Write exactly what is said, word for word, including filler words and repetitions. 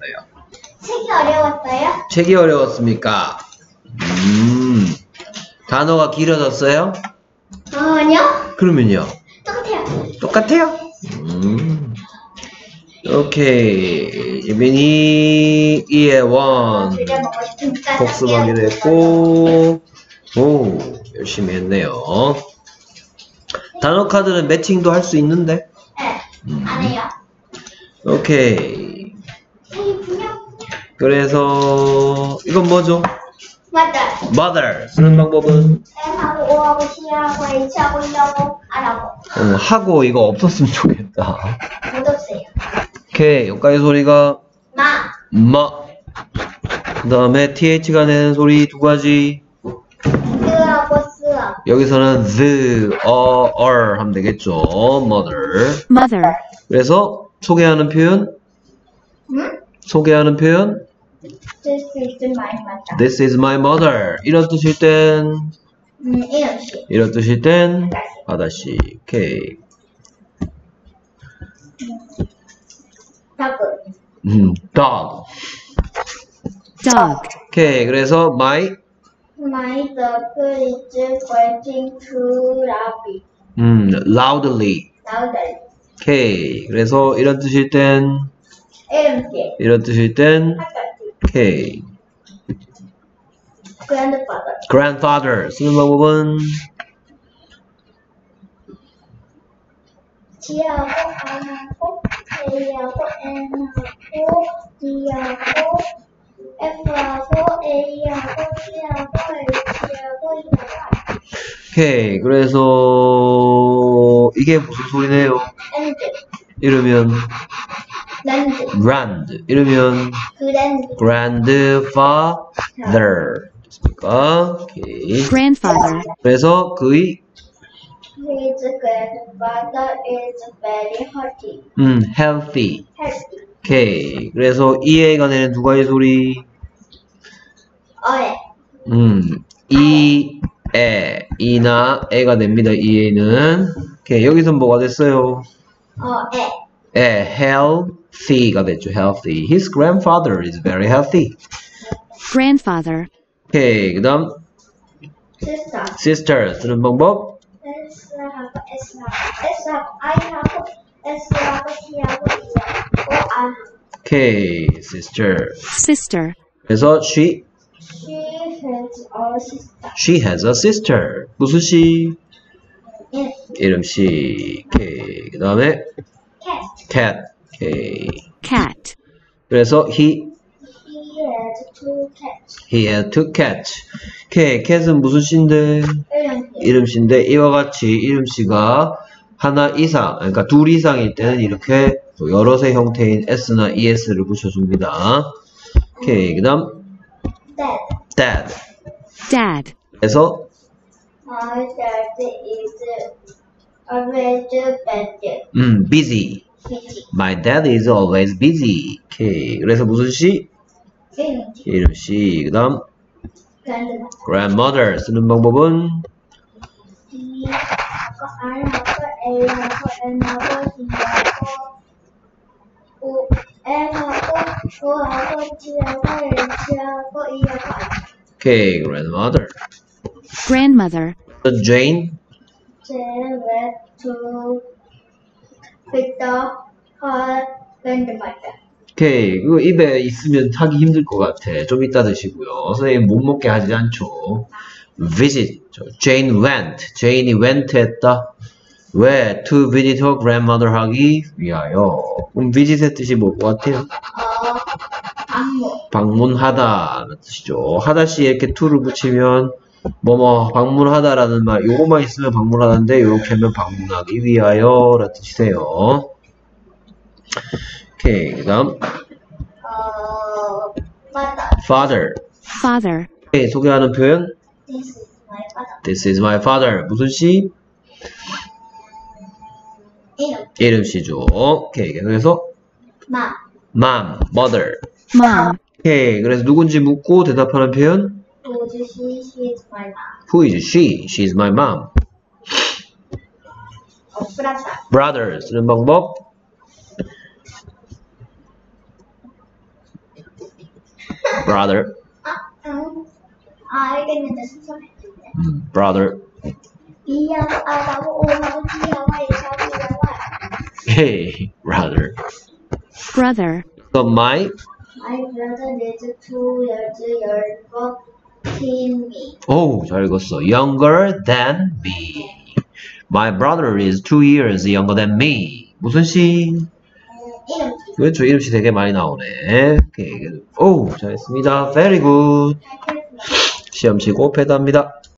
어려웠어요? 책이 어려웠어요? 책이 어려웠습니까? 음, 단어가 길어졌어요? 어, 아니요. 그러면요? 똑같아요. 똑같아요? 음. 오케이. 예빈이 이에 원 복습하기도 했고, 오, 열심히 했네요. 단어 카드는 매칭도 할 수 있는데? 네, 음. 안 해요. 오케이. 책이 분명. 그래서 이건 뭐죠? 맞다. mother 쓰는 방법은? M하고 O하고 C하고 H하고 E하고 R하고. 어, 하고 이거 없었으면 좋겠다. 못 없어요. 오케이. 여기까지 소리가 마. 마. 그 다음에 th가 내는 소리 두 가지. 스하고 스하고. 여기서는 the, a, are 하면 되겠죠. mother. mother, 그래서 소개하는 표현, 응? 소개하는 표현. This is my mother. This is my mother. 이런 뜻일 땐, 음, 이름씨. 이런 뜻일 땐 아다씨. 오케이. 다그. 음, dog. dog, 오케이. 그래서 my, My dog is barking too loudly. 음, loudly. loudly. 오케이. 그래서 이런 뜻일 땐, 이름씨. 이런 뜻일 땐, 아까지. 오케이. Grandfather. grandfather 쓰는 방법은 G하고 R하고 A하고 N하고 D하고 F하고 A하고 C하고 H하고 E하고 오케이. 그래서 이게 무슨 소리네요? N 이러면 랜드 grand 이러면 그랜드 grandfather 됐습니까? 오케이. grandfather, 그래서 그의 His grandfather is very healthy. 음 healthy healthy. 오케이. 그래서 이에가 내는 두 가지 소리 어에 음 이, 에 이나 에가 냅니다. 이에는 오케이. 여기서 뭐가 됐어요? 어에 에 healthy가 됐죠. healthy. His grandfather is very healthy. grandfather, 오케이. 그 다음 sister. sister 쓰는 방법 S하고 S하고 S하고 I하고 S하고 C하고 E하고 R하고 오케이. sister sister, 그래서 she She has a sister. she has a sister. 무슨 시? In 이름 시. 오케이. 그 다음에 cat. cat. 오케이. cat, 그래서 he He has two cats. he had two cats. 오케이. cat은 무슨 시인데? 이름 이름 시인데 이와 같이 이름 시가 하나 이상, 그러니까 둘 이상일 때는 이렇게 여럿의 형태인 s나 es를 붙여줍니다. 오케이. 그 다음 dad. dad. dad, 그래서 My dad is always busy. 음 busy. busy. My dad is always busy. 오케이. 그래서 무슨 시? 이름 이름 시. 그 다음 grandma. grandmother 쓰는 방법은 D하고 R하고 A하고 N하고 D하고 O M하고 O하고 G하고 H하고 E하고 R. 오케이. grandmother. grandmother, Jane. They went to pick up her grandmother. 오케이. 이거 입에 있으면 하기 힘들 것 같아. 좀 이따 드시고요. 선생님 못 먹게 하지 않죠. visit. Jane went. Jane이 went 했다. 왜? To visit her grandmother 하기 위하여. 그럼 visit의 뜻이 뭐 같아요? 어, 안무. 방문하다 라는 뜻이죠. 하다시에 이렇게 to를 붙이면 뭐뭐 방문하다라는 말 요거만 있으면 방문하다인데 요렇게 하면 방문하기 위하여 라는 뜻이세요. 오케이. 그 다음 어, father. father. father, 오케이. 소개하는 표현 This is my father. This is my father. 무슨 시? 이름. 이름시죠. 오케이. 그래서 mom. mom, mother. mom, 오케이. 그래서 누군지 묻고 대답하는 표현 Who is she? She is my mom. Who is she? She is my mom. 어, brother. brother 쓰는 방법 brother. 아, 응. 아, 알겠는데 순서했는데. 음, brother. B하고 R하고 O하고 D하고 H하고 E하고 Hey, brother. brother, So my, My brother is two years younger than me. 오, 잘 읽었어. Younger than me. My brother is two years younger than me. 무슨 시? 음, 이름 그렇죠. 이름시 되게 많이 나오네. 오케이. 오, 잘했습니다. Very good. 잘 시험 치고 패드합니다.